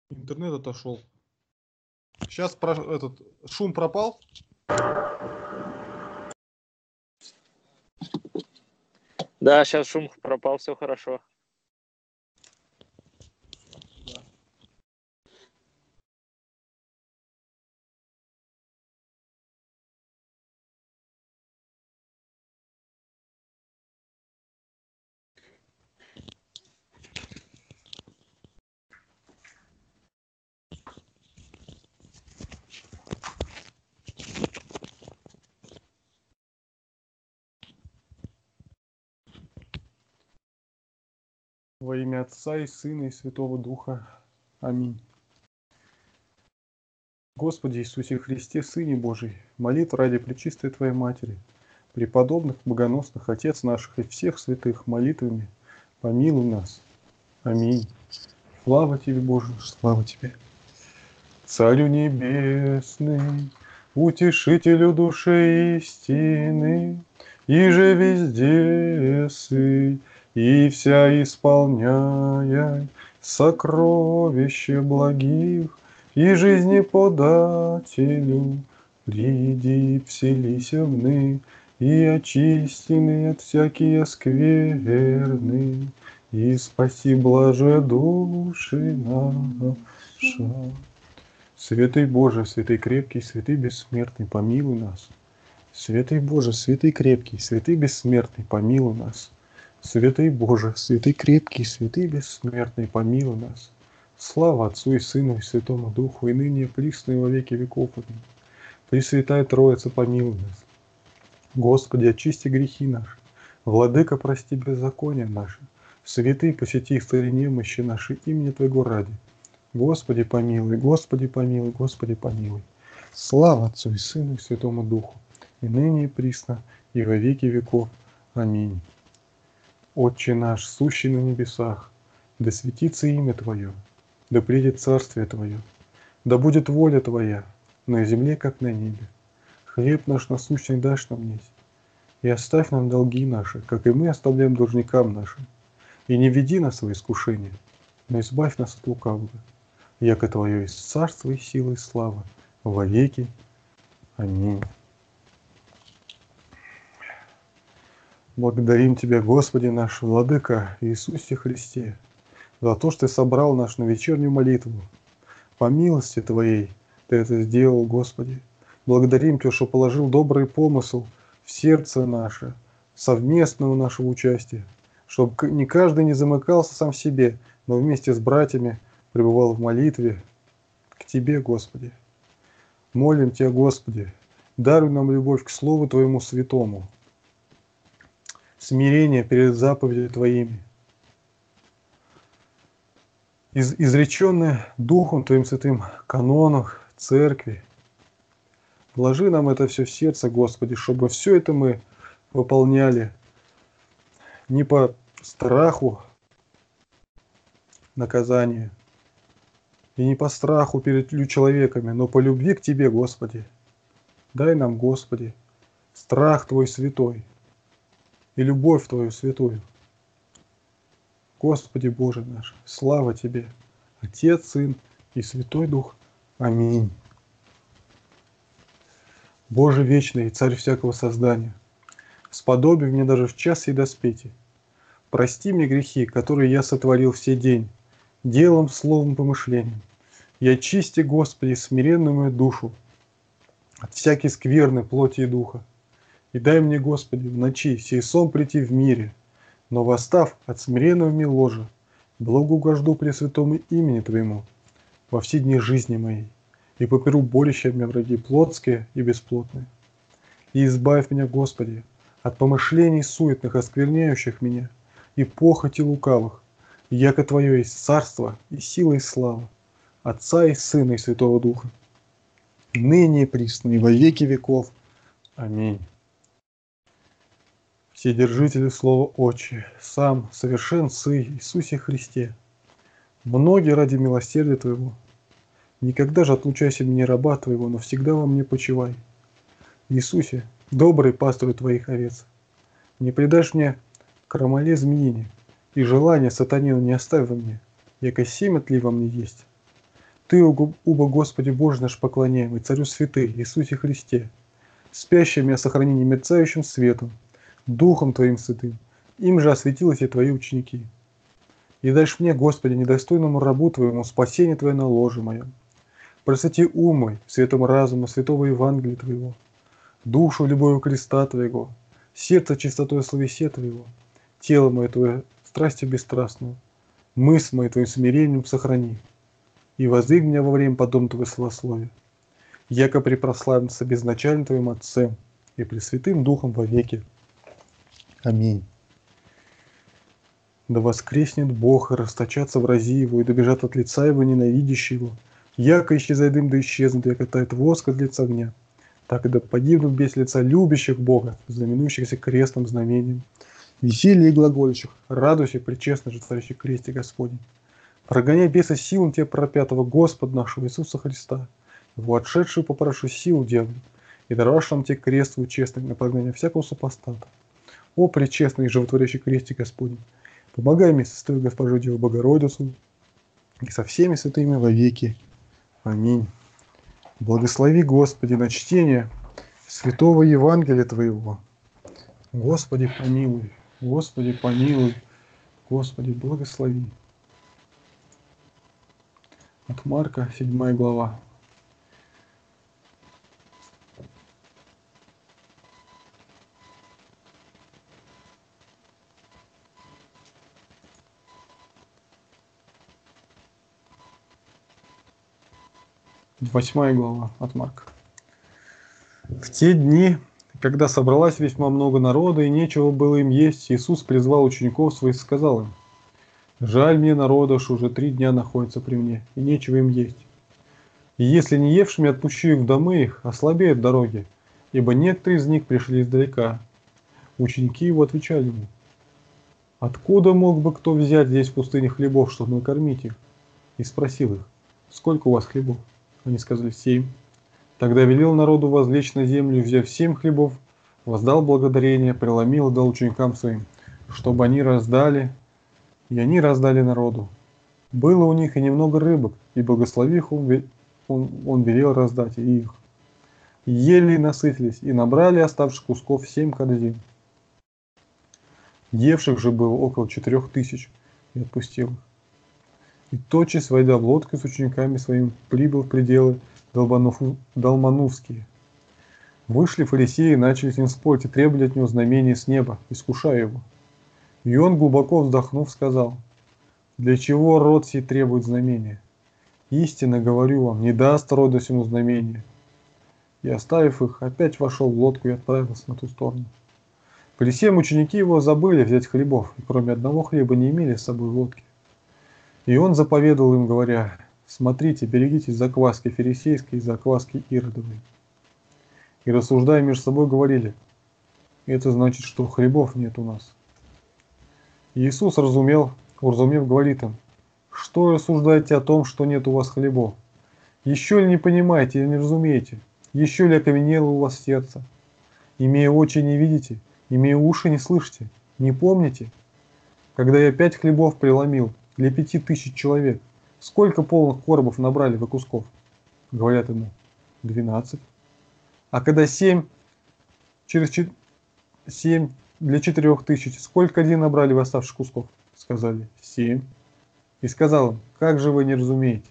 Интернет отошел. Сейчас этот шум пропал. Да, сейчас шум пропал, все хорошо. Да. Во имя Отца и Сына и Святого Духа. Аминь. Господи Иисусе Христе, Сыне Божий, молитва ради Пречистой Твоей Матери, преподобных, богоносных, Отец наших и всех святых молитвами, помилуй нас. Аминь. Слава Тебе, Боже, слава Тебе. Царю Небесный, Утешителю души истины, и же везде сы, и вся исполняя сокровище благих, и жизни подателю, приди, вселися вны, и очистины от всякие скверны, и спаси блаже души наша. Святый Боже, святый крепкий, святый бессмертный, помилуй нас. Святый Боже, святый крепкий, святый бессмертный, помилуй нас. Святый Боже, святый крепкий, святый бессмертный, помилуй нас. Слава Отцу и Сыну и Святому Духу, и ныне и присно и во веки веков. Аминь. Пресвятая Троица, помилуй нас. Господи, очисти грехи наши. Владыка, прости беззакония наши. Святый, посети исцели немощи наши имени Твоего ради. Господи, помилуй, Господи, помилуй, Господи, помилуй. Слава Отцу и Сыну и Святому Духу, и ныне и присно, и во веки веков. Аминь. Отче наш, сущий на небесах, да светится имя Твое, да придет царствие Твое, да будет воля Твоя, на земле, как на небе. Хлеб наш насущный дашь нам есть, и оставь нам долги наши, как и мы оставляем должникам нашим. И не веди нас в искушение, но избавь нас от лукавого. Яко Твое есть царство и сила и слава во веки. Аминь. Благодарим Тебя, Господи наш, Владыка Иисусе Христе, за то, что Ты собрал нас на вечернюю молитву. По милости Твоей Ты это сделал, Господи. Благодарим Тебя, что положил добрый помысл в сердце наше, совместного нашего участия, чтобы не каждый не замыкался сам в себе, но вместе с братьями пребывал в молитве к Тебе, Господи. Молим Тебя, Господи, даруй нам любовь к Слову Твоему святому, смирение перед заповедями Твоими, изреченное Духом Твоим Святым канонах Церкви. Вложи нам это все в сердце, Господи, чтобы все это мы выполняли не по страху наказания, и не по страху перед человеками, но по любви к Тебе, Господи. Дай нам, Господи, страх Твой святой и любовь Твою святую. Господи Боже наш, слава Тебе, Отец, Сын и Святой Дух. Аминь. Боже вечный, Царь всякого создания, сподоби мне даже в час сей прости мне грехи, которые я сотворил в сей день, делом, словом, помышлением. И очисти, Господи, смиренную мою душу от всякой скверны плоти и духа. И дай мне, Господи, в ночи сей сон прийти в мире, но восстав от смиренного ми ложа, благоугожду пресвятому имени Твоему во все дни жизни моей, и поперу борющими враги плотские и бесплотные. И избавь меня, Господи, от помышлений суетных, оскверняющих меня, и похоти лукавых, яко Твое есть царство и сила и слава, Отца и Сына и Святого Духа, ныне и присно и во веки веков. Аминь. Вседержителю Слова Отче, сам совершен Сы Иисусе Христе, многие ради милосердия Твоего, никогда же отлучайся меня раба Твоего, но всегда во мне почивай. Иисусе, добрый пастырь Твоих овец, не предашь мне крамоле змеине, и желание сатанину не оставь во мне, яко семя тли во мне есть. Ты, убо Господи Боже наш поклоняемый, Царю святый, Иисусе Христе, спящий меня сохрани немерцающим светом, Духом Твоим святым, им же осветились и Твои ученики. И дашь мне, Господи, недостойному рабу Твоему, спасение Твое на ложе моем. Просвети ум мой, светом разума, святого Евангелия Твоего, душу любовью креста Твоего, сердце чистотой словесе Твоего, тело мое Твое страстью бесстрастную, мысль мою Твоим смирением сохрани, и воздвиг меня во время подобного Твоего славословия, яко препрославимся безначальным Твоим Отцем и Пресвятым Духом вовеки. Аминь. Да воскреснет Бог, и расточатся врази Его, и добежат от лица Его ненавидящие Его. Яко исчезает дым, да исчезнут, яко тает воск от лица огня. Так и да погибнут без лица любящих Бога, знаменующихся крестным знамением. Веселье и глагольщих, радуйся, причестно же творящий кресте Господень. Прогоняй беса силам тебе пропятого Господа нашего Иисуса Христа, Его отшедшую попрошу силу дьяволу, и даровавши нам тебе крест свой честный на прогнание всякого супостата. О, пречестный и животворящий кресте Господень, помогай мне со святой Госпожу Деву Богородицу и со всеми святыми вовеки. Аминь. Благослови, Господи, на чтение святого Евангелия Твоего. Господи, помилуй, Господи, помилуй, Господи, благослови. От Марка, 7 глава. Восьмая глава от Марка. В те дни, когда собралось весьма много народа и нечего было им есть, Иисус призвал учеников своих и сказал им: «Жаль мне народа, что уже 3 дня находится при мне, и нечего им есть. И если не евшими отпущу их в домы их, ослабеют дороги, ибо некоторые из них пришли издалека». Ученики его отвечали ему: «Откуда мог бы кто взять здесь в пустыне хлебов, чтобы накормить их?» И спросил их: «Сколько у вас хлебов?» Они сказали: 7. Тогда велел народу возлечь на землю, взяв 7 хлебов, воздал благодарение, преломил и дал ученикам своим, чтобы они раздали, и они раздали народу. Было у них и немного рыбок, и благословив он велел раздать и их. И ели и насытились, и набрали оставших кусков 7 корзин. Евших же было около 4000, и отпустил их. И тотчас, войдя в лодку с учениками своими, прибыл в пределы Далманувские. Вышли фарисеи и начали с ним спорить и требовали от него знамения с неба, искушая его. И он, глубоко вздохнув, сказал: «Для чего род сей требует знамения? Истинно говорю вам, не даст роду сему знамения». И, оставив их, опять вошел в лодку и отправился на ту сторону. При всем ученики его забыли взять хлебов, и кроме одного хлеба не имели с собой в лодке. И он заповедовал им, говоря: «Смотрите, берегитесь закваски фарисейской и закваски Иродовой». И, рассуждая между собой, говорили: «Это значит, что хлебов нет у нас». И Иисус, уразумев, говорит им: «Что рассуждаете о том, что нет у вас хлебов? Еще ли не понимаете или не разумеете? Еще ли окаменело у вас сердце? Имея очи, не видите, имея уши, не слышите, не помните? Когда я 5 хлебов преломил для 5000 человек, сколько полных коробов набрали вы кусков?» Говорят ему: 12. А когда 7 для 4000, сколько один набрали вы оставших кусков? Сказали: 7. И сказал им: как же вы не разумеете?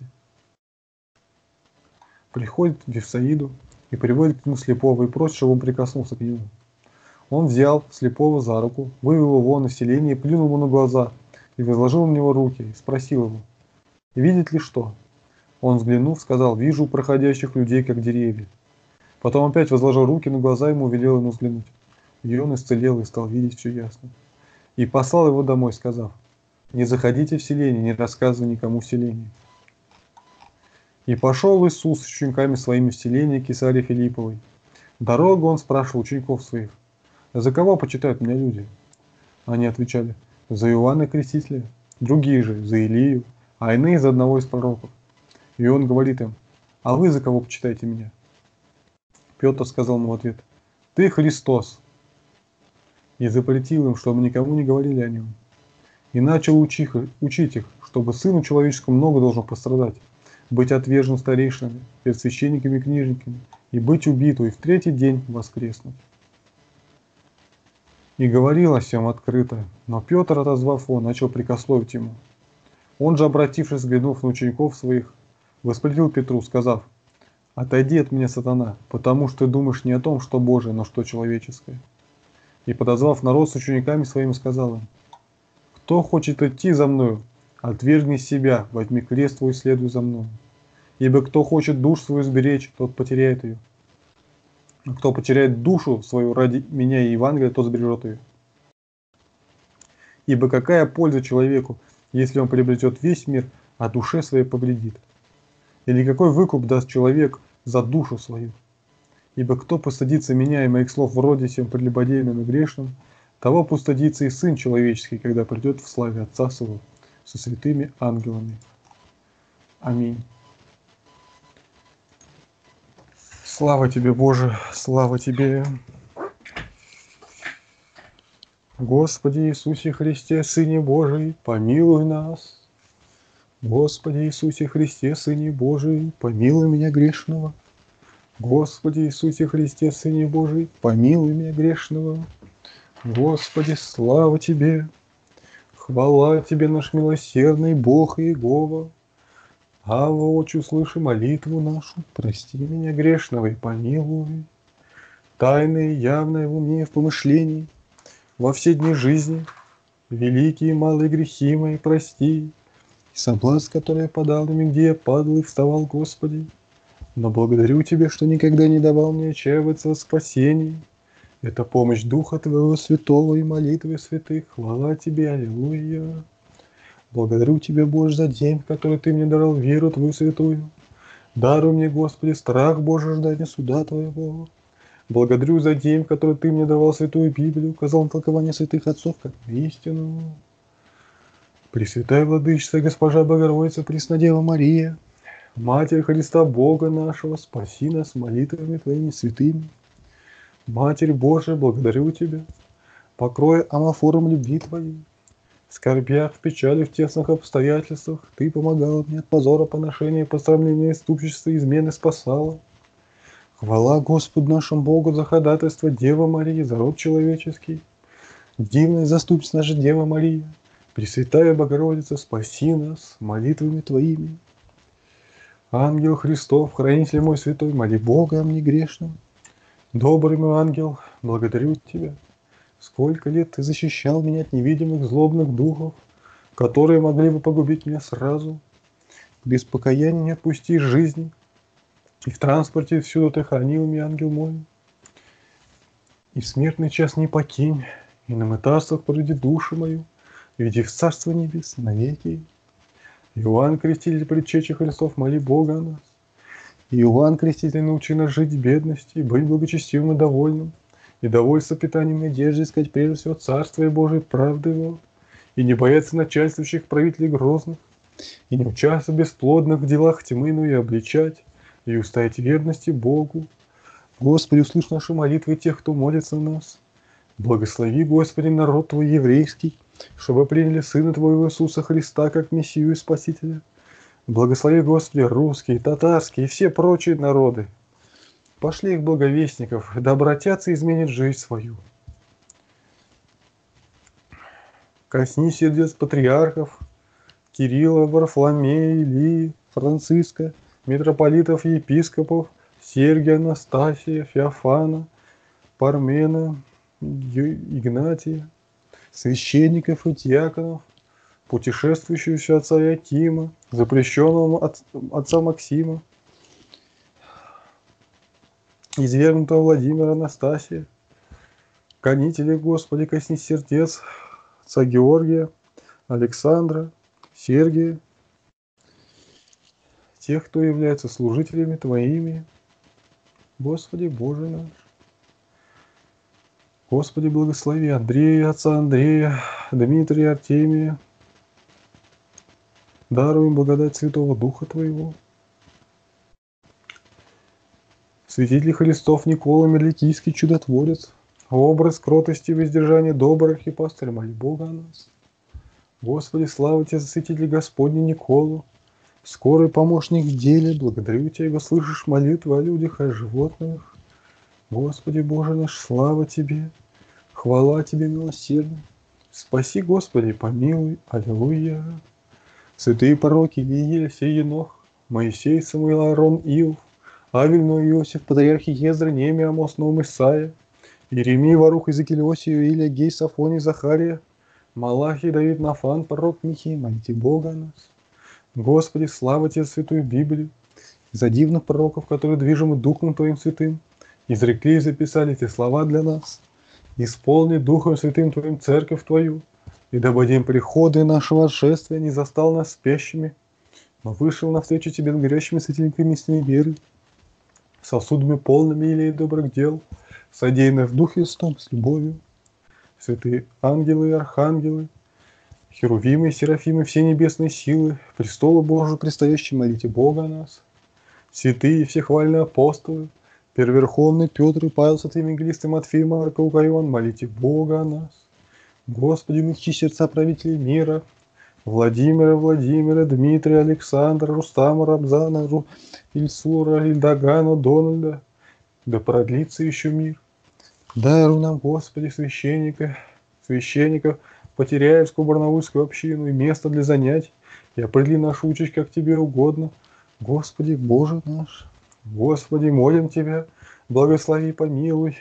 Приходит в Вифсаиду и приводит к нему слепого и просит, чтобы он прикоснулся к нему. Он взял слепого за руку, вывел его вон из селения и плюнул ему на глаза, и возложил на него руки, и спросил его: «Видит ли что?» Он, взглянув, сказал: «Вижу проходящих людей, как деревья». Потом опять возложил руки на глаза ему, велел ему взглянуть. И он исцелел и стал видеть все ясно. И послал его домой, сказав: «Не заходите в селение, не рассказывай никому в селении». И пошел Иисус с учениками своими в селение Кесарии Филипповой. Дорогу он спрашивал учеников своих: «За кого почитают меня люди?» Они отвечали: «За Иоанна Крестителя, другие же за Илию, а иные за одного из пророков». И он говорит им: «А вы за кого почитаете меня?» Петр сказал ему в ответ: «Ты Христос». И запретил им, чтобы никому не говорили о нем. И начал учить их, чтобы Сыну Человеческому много должен пострадать, быть отвержен старейшинами, перед священниками и книжниками, и быть убиту, и в третий день воскреснуть. И говорил о сем открыто, но Петр, отозвав его, начал прикословить ему. Он же, обратившись, взглянув на учеников своих, воспретил Петру, сказав: «Отойди от меня, сатана, потому что ты думаешь не о том, что Божие, но что человеческое». И, подозвав народ с учениками своими, сказал им: «Кто хочет идти за мною, отвергни себя, возьми крест твой и следуй за мною. Ибо кто хочет душу свою сберечь, тот потеряет ее. А кто потеряет душу свою ради меня и Евангелия, тот сбережет ее. Ибо какая польза человеку, если он приобретет весь мир, а душе своей повредит? Или какой выкуп даст человек за душу свою? Ибо кто постыдится меня и моих слов вроде сем прелюбодейным и грешным, того постыдится и Сын Человеческий, когда придет в славе Отца Своего со святыми ангелами. Аминь. Слава Тебе, Боже, слава Тебе. Господи Иисусе Христе, Сыне Божий, помилуй нас. Господи Иисусе Христе, Сыне Божий, помилуй меня грешного. Господи Иисусе Христе, Сыне Божий, помилуй меня грешного. Господи, слава Тебе, хвала Тебе, наш милосердный Бог Иегова. Ава, Отче, услыши молитву нашу, прости меня грешного и помилуй. Тайное и явное в уме и в помышлении, во все дни жизни, великие и малые грехи мои прости, и соблазн, который я подал ими, где я падал и вставал, Господи. Но благодарю Тебя, что никогда не давал мне отчаиваться в спасении. Это помощь Духа Твоего Святого и молитвы святых. Хвала Тебе, аллилуйя. Благодарю Тебя, Боже, за день, в который Ты мне даровал веру Твою святую. Даруй мне, Господи, страх Божий, ожидания суда Твоего. Благодарю за день, в который Ты мне давал святую Библию, указал на толкование святых отцов, как истину. Пресвятая Владычица, Госпожа Богородица, Преснодева Мария, Матерь Христа Бога нашего, спаси нас молитвами Твоими святыми. Матерь Божия, благодарю Тебя, покрой амофором любви Твоей. В скорбях, в печали, в тесных обстоятельствах Ты помогала мне от позора, поношения, посрамления, иступничества, измены спасала. Хвала Господу нашему Богу за ходатайство Девы Марии, за род человеческий. Дивная заступница наша Дева Мария, Пресвятая Богородица, спаси нас молитвами Твоими. Ангел Христов, хранитель мой святой, моли Бога о мне грешном. Добрый мой ангел, благодарю Тебя. Сколько лет Ты защищал меня от невидимых злобных духов, которые могли бы погубить меня сразу. Без покаяния не отпусти жизни, и в транспорте всюду Ты хранил меня, ангел мой. И в смертный час не покинь, и на мытарствах проведи душу мою, веди в Царство Небес навеки. Иоанн Креститель, предчечи Христов, моли Бога о нас. Иоанн Креститель, научи нас жить в бедности, быть благочестивым и довольным, и довольство питанием надежды искать прежде всего Царствие Божие, правды Его, и не бояться начальствующих правителей грозных, и не участвовать в бесплодных делах тьмы, но и обличать, и устоять в верности Богу. Господи, услышь наши молитвы тех, кто молится на нас. Благослови, Господи, народ Твой еврейский, чтобы приняли Сына Твоего Иисуса Христа как Мессию и Спасителя. Благослови, Господи, русские, татарские и все прочие народы. Пошли их благовестников, да обратятся и изменят жизнь свою. Коснись сердец патриархов Кирилла, Варфоломея, Илии, Франциска, митрополитов и епископов Сергия, Анастасия, Феофана, Пармена, Игнатия, священников и диаконов, путешествующего отца Якима, запрещенного отца Максима, извергнутого Владимира Анастасия, гонителей, Господи, коснись сердец отца Георгия, Александра, Сергия, тех, кто является служителями Твоими, Господи, Боже наш. Господи, благослови Андрея, отца Андрея, Дмитрия, Артемия. Даруй им благодать Святого Духа Твоего. Святитель Христов Никола Мерликийский, чудотворец, образ кротости и воздержания добрых и пастырь, моли Бога о нас. Господи, слава Тебе за святителя Господня Николу, скорый помощник в деле, благодарю Тебя, ибо слышишь молитвы о людях, о животных. Господи Боже наш, слава Тебе, хвала Тебе, милосердный. Спаси, Господи, помилуй, аллилуйя. Святые пророки Илия, Елисей, Енох, Моисей, Самуил, Аарон, Иов, Авель, Ной, Иосиф, патриархи Езра, Неемия, Амос, Наум, Исаия, Иеремия, Варух, Иезекииль, Иосия, Илия, Гей, Сафоний, Захария, Малахий, Давид, Нафан, пророк Михей, молите Бога о нас. Господи, слава Тебе, Святую Библию, за дивных пророков, которые движимы Духом Твоим Святым, изрекли и записали эти слова для нас. Исполни Духом Святым Твоим церковь Твою, и дабы день прихода и нашего отшествия не застал нас спящими, но вышел навстречу Тебе с горящими светильниками истинной веры, сосудами полными елей добрых дел, содеянных в Духе Святом с любовью. Святые ангелы и архангелы, херувимы и серафимы, все небесные силы, престолу Божию предстоящие, молите Бога о нас. Святые и всехвальные апостолы, Первоверховный Петр и Павел, святые евангелисты Матфей, Марк, Лука, Иоанн, молите Бога о нас. Господи, умягчи сердца правителей мира, Владимира, Дмитрия, Александра, Рустама, Рабзана, Ильсура, Ильдагана, Дональда, да продлится еще мир. Даруй нам, Господи, священников, Потеряевскую, Барнаульскую общину и место для занятий, и определи нашу участь, как Тебе угодно. Господи, Боже наш, Господи, молим Тебя, благослови, помилуй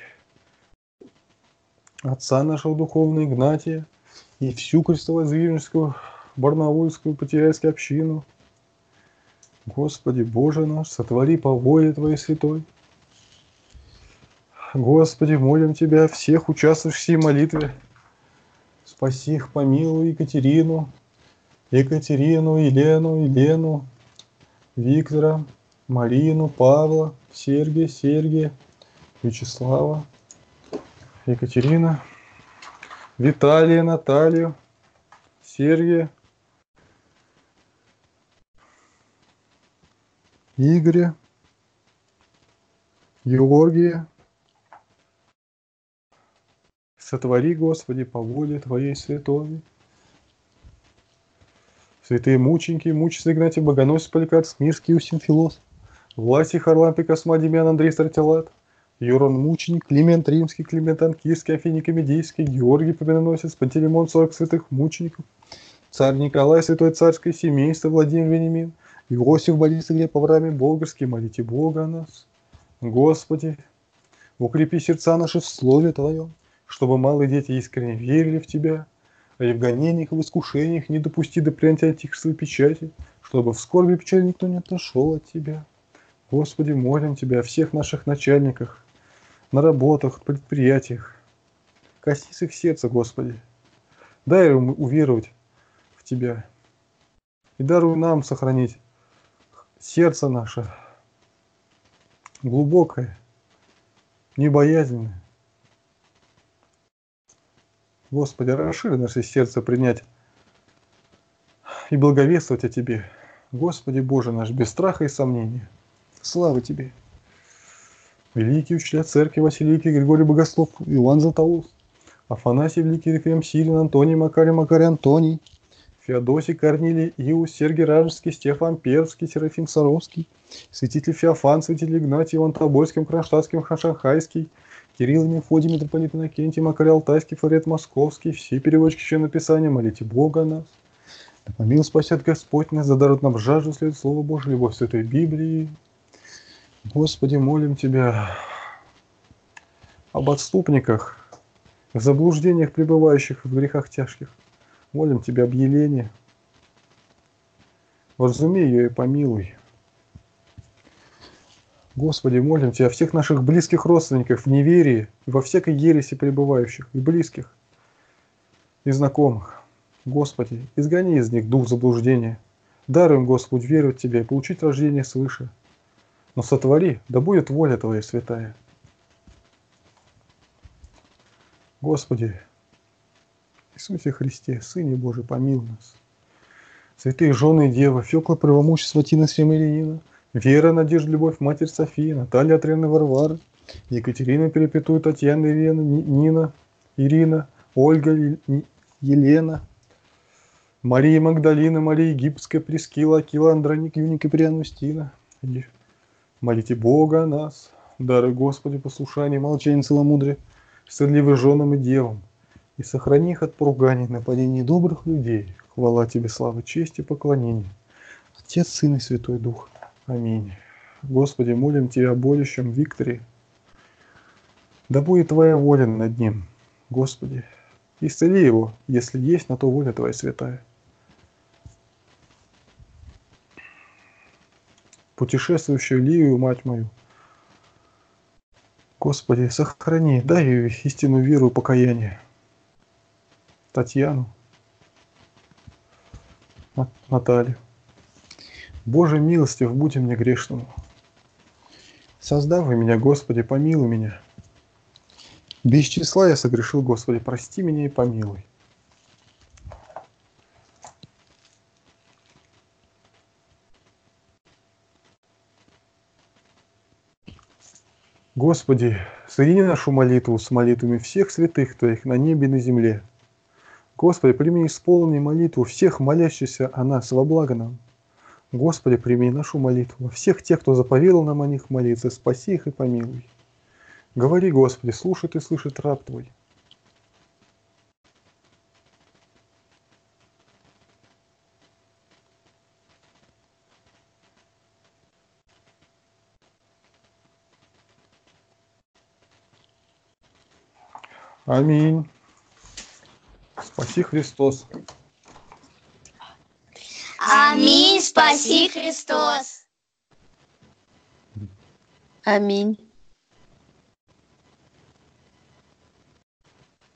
отца нашего духовного Игнатия и всю Крестово-Звиженскую, Барнаульскую, Потеряевскую общину. Господи, Боже наш, сотвори по воле Твоей святой. Господи, молим Тебя, всех участвующих в сей молитве, спаси их, помилуй Екатерину, Елену, Виктора, Марину, Павла, Сергия, Вячеслава, Екатерина, Виталия, Наталью, Сергия, Игоря, Георгия. Сотвори, Господи, по воле Твоей святой. Святые мученики, мученицы Игнатий, Богоносец, Поликарп, Смирский, Усим, Филос, Власий, Харлампий, Косма, Демьян, Андрей, Стратилат, Юрон Мученик, Климент Римский, Климент Анкирский, Афиний Комедийский, Георгий Победоносец, Пантелеймон, 40 святых мучеников, царь Николай, святой царское семейство, Владимир Вениамин, Иосиф, Борис, Глеб, Авраам, Болгарский, молите Бога о нас. Господи, укрепи сердца наши в Слове Твоем, чтобы малые дети искренне верили в Тебя, а и в гонениях и в искушениях не допусти до принятия антихристовой печати, чтобы в скорби и печали никто не отошел от Тебя. Господи, молим Тебя о всех наших начальниках, на работах, предприятиях. Коснись их сердца, Господи. Дай им уверовать в Тебя. И даруй нам сохранить сердце наше глубокое, небоязненное. Господи, расшири наше сердце принять и благовествовать о Тебе. Господи Боже наш, без страха и сомнения. Слава Тебе. Великие учителя церкви Василий Великий, Григорий Богослов, Иоанн Златоуст, Афанасий Великий, Ефрем Сирин, Антоний Макарий Антоний, Феодосий Корнилий, Иус, Сергий Ражеский, Стефан Пермский, Серафим Саровский, святитель Феофан, святитель Игнатий, Иван Тобольский, Кронштадтский, Шанхайский, Кирилл, Мефодий, митрополит Иннокентий, Макарий Алтайский, Флорет Московский, все переводчики Священного Писания, молите Бога о нас. Да помилуй, спасет Господь нас, задарит нам жажду следует Слово Божие, любовь Святой Библии. Господи, молим Тебя об отступниках, в заблуждениях пребывающих в грехах тяжких. Молим Тебя об Елене. Вразуми ее и помилуй. Господи, молим Тебя о всех наших близких родственников в неверии и во всякой ереси пребывающих, и близких, и знакомых. Господи, изгони из них дух заблуждения. Даруй им, Господь, веровать Тебе и получить рождение свыше. Но сотвори, да будет воля Твоя святая. Господи, Иисусе Христе, Сыне Божий, помилуй нас. Святые жены и девы, Фёкла Правомущества, Тина Сремелянина, Вера, Надежда, Любовь, Матерь София, Наталья Отренная, Варвара, Екатерина Перепетуя, Татьяна, Ирина, Нина, Ирина, Ольга, Елена, Мария Магдалина, Мария Египетская, Прескила, Акила, Андроник, Юник и Прианустина. Молите Бога о нас, дары Господи послушание, молчание целомудрие, стыдливы женам и девам, и сохрани их от поруганий, нападений добрых людей. Хвала Тебе, слава, честь и поклонение. Отец, Сын и Святой Дух. Аминь. Господи, молим Тебя о болящем Викторе. Да будет Твоя воля над ним, Господи. Исцели его, если есть на то воля Твоя святая. Путешествующую Ливию, мать мою, Господи, сохрани, дай ей истинную веру и покаяние. Татьяну, Наталью. Боже, милостив, будь мне грешному. Создавай меня, Господи, помилуй меня. Без числа я согрешил, Господи, прости меня и помилуй. Господи, соедини нашу молитву с молитвами всех святых Твоих на небе и на земле. Господи, прими исполни молитву всех молящихся о нас во благо нам. Господи, прими нашу молитву всех тех, кто заповедал нам о них молиться, спаси их и помилуй. Говори, Господи, слушает и слышит раб Твой. Аминь. Спаси Христос. Аминь, спаси Христос. Аминь.